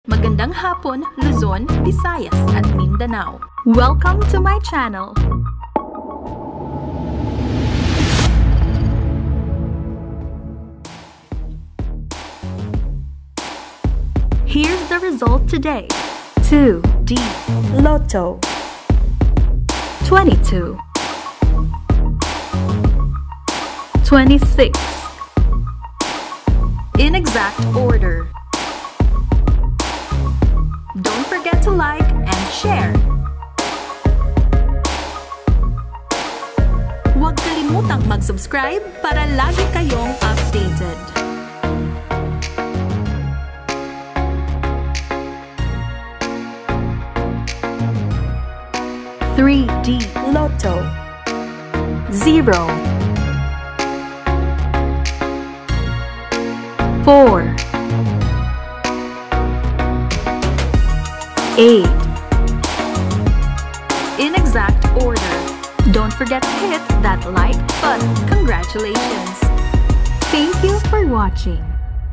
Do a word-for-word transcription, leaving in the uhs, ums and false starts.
Magandang hapon, Luzon, Visayas at Mindanao. Welcome to my channel. Here's the result today. two D Lotto twenty-two, twenty-six. In exact order. Don't forget to like and share. Huwag kalimutang mag-subscribe para lagi kayong updated. three D Lotto zero, four, eight. In exact order. Don't forget to hit that like button. Congratulations! Thank you for watching.